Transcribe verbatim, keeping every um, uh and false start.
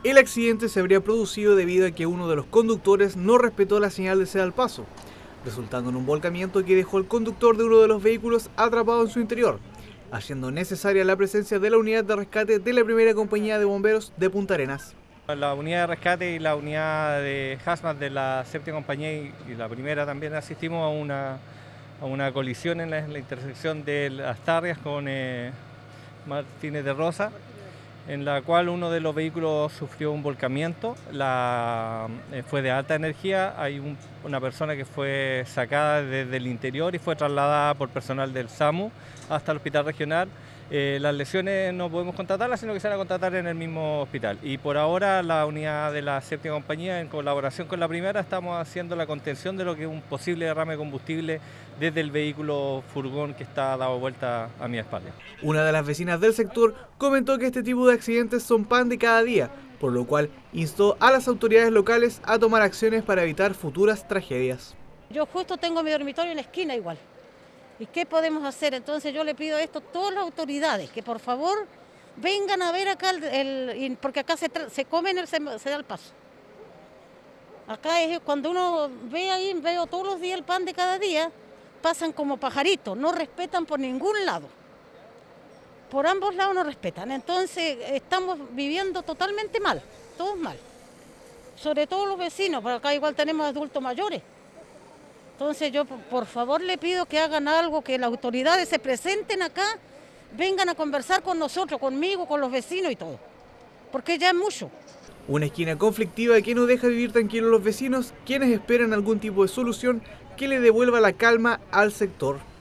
El accidente se habría producido debido a que uno de los conductores no respetó la señal de ceda al paso, resultando en un volcamiento que dejó al conductor de uno de los vehículos atrapado en su interior, haciendo necesaria la presencia de la unidad de rescate de la primera compañía de bomberos de Punta Arenas. La unidad de rescate y la unidad de hazmat de la séptima compañía y la primera también asistimos a una, a una colisión en la, en la intersección de Las Tarrias con eh, Martínez de Rosa, en la cual uno de los vehículos sufrió un volcamiento, la, eh, fue de alta energía, hay un, una persona que fue sacada desde el interior y fue trasladada por personal del SAMU hasta el hospital regional. Eh, las lesiones no podemos contratarlas, sino que se van a contratar en el mismo hospital. Y por ahora la unidad de la séptima compañía, en colaboración con la primera, estamos haciendo la contención de lo que es un posible derrame de combustible desde el vehículo furgón que está dado vuelta a mi espalda. Una de las vecinas del sector comentó que este tipo de accidentes son pan de cada día, por lo cual instó a las autoridades locales a tomar acciones para evitar futuras tragedias. Yo justo tengo mi dormitorio en la esquina igual. ¿Y qué podemos hacer? Entonces yo le pido esto a todas las autoridades, que por favor vengan a ver acá, el, el, porque acá se, se comen, el, se, se da el paso. Acá es cuando uno ve ahí, veo todos los días el pan de cada día, pasan como pajaritos, no respetan por ningún lado. Por ambos lados no respetan, entonces estamos viviendo totalmente mal, todos mal. Sobre todo los vecinos, porque acá igual tenemos adultos mayores. Entonces yo por favor le pido que hagan algo, que las autoridades se presenten acá, vengan a conversar con nosotros, conmigo, con los vecinos y todo, porque ya es mucho. Una esquina conflictiva que no deja vivir tranquilos los vecinos, quienes esperan algún tipo de solución que le devuelva la calma al sector.